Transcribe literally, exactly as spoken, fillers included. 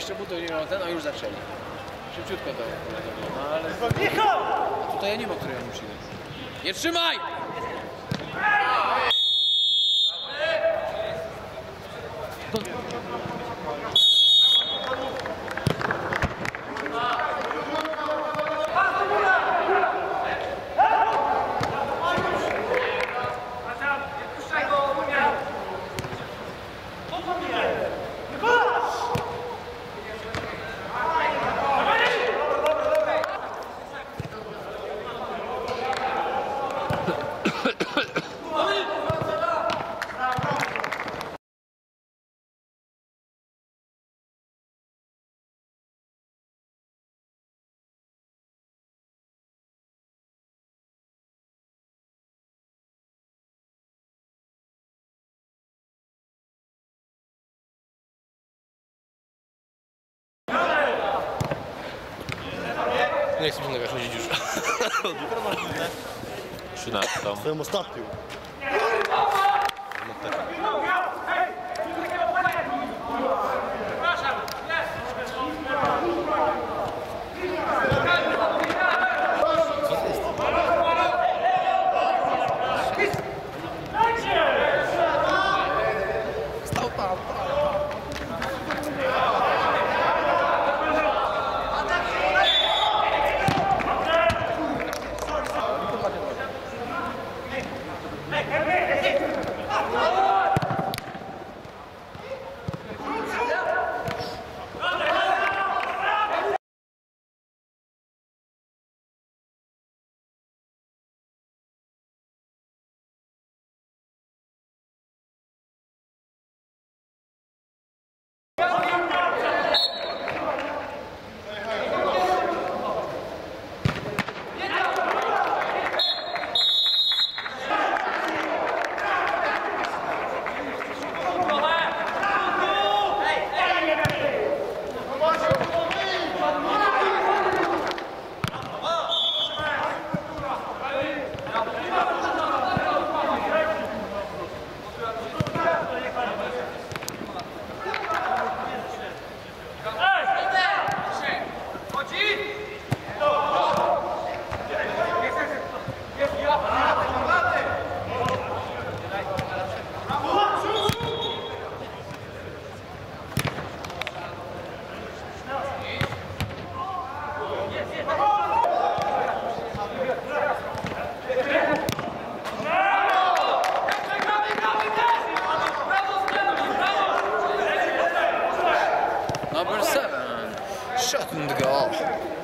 dwadzieścia butów, nie miał ten, a już zaczęli. Szybciutko to no ale... A tutaj ja nie ma, której ja muszę iść. Nie trzymaj! Nie chcę się nagaśnić już. Jutro masz minę? trzynastą. Swoją ostatnią. Number seven, shot in the goal.